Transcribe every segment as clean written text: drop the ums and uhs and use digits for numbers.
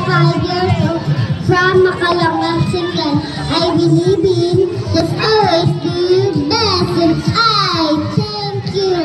5 years old from Macalangang, Singan. I believe in just always do your best and I thank you.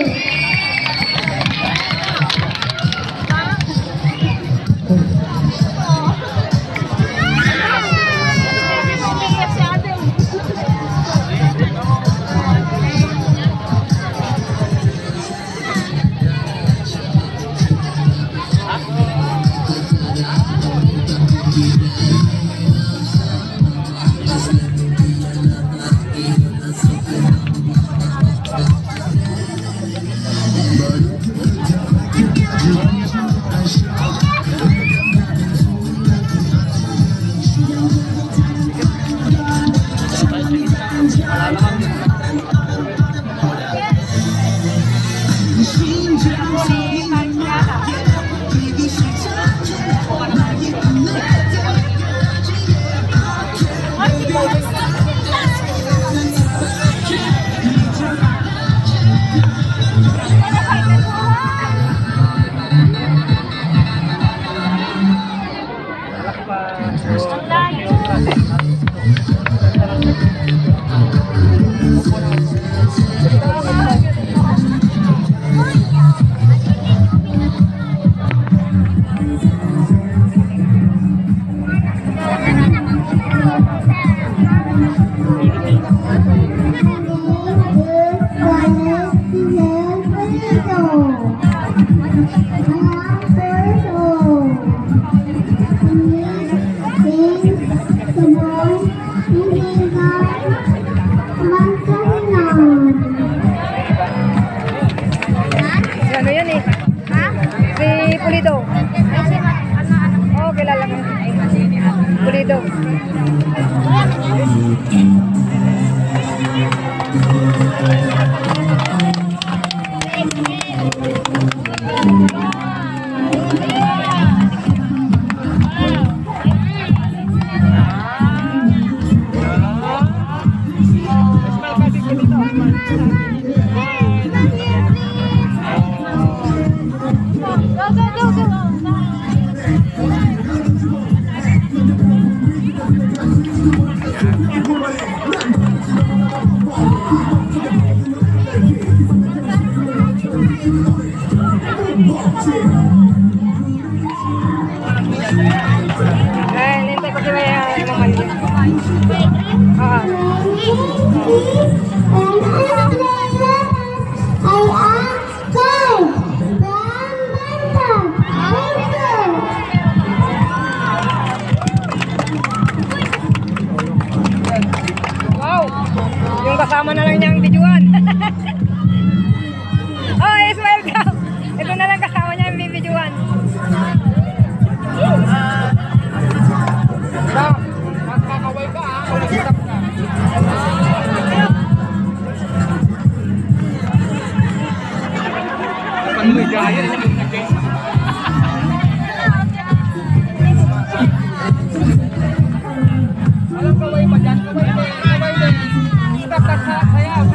Ano yan eh? Ha? Si Pulido. Oo, kilala ko. Pulido. Nintay ko sila yung mamali. Wow! Yung kasama na lang niyang videoan. Oh, Ismael daw. Ito na lang kasama niya yung videoan. Magkakaway ka ha, o nag-stop ka. Panligaya na yung nag-guess. Alam kaway pa dyan, kaway din. Stop ka, sayaw.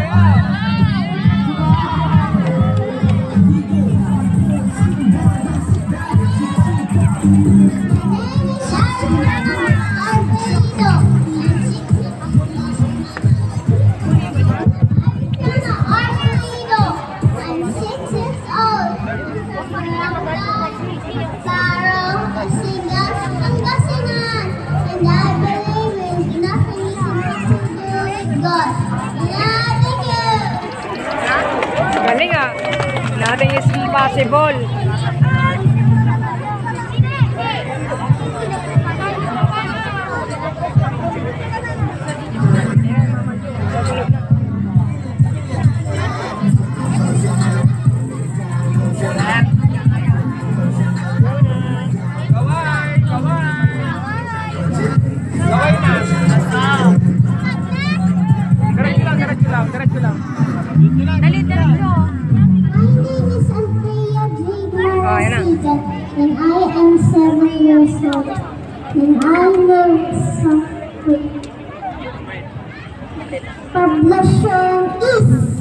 Galing ah. Nothing is impossible. Diretso lang. Dali, bro. My name is Andrea Dreamer and I am 7 years old. And I know something. Poblacion is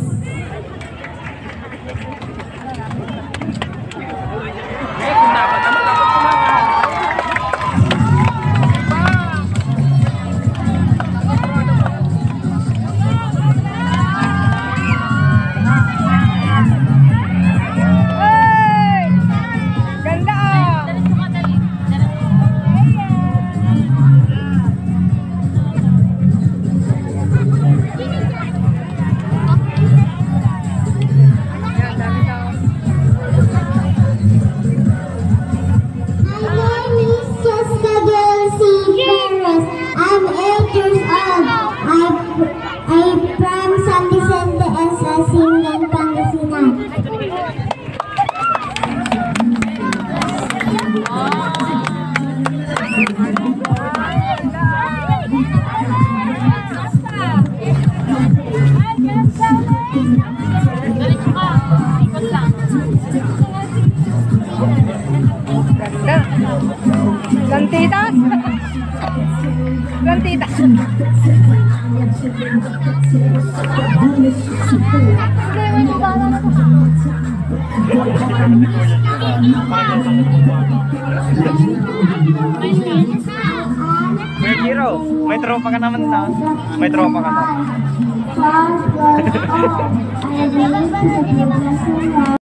Plantitas? Plantitas. Kuya Giro, may tropa ka naman na. May tropa ka na. God bless all. I believe in the goodness of God.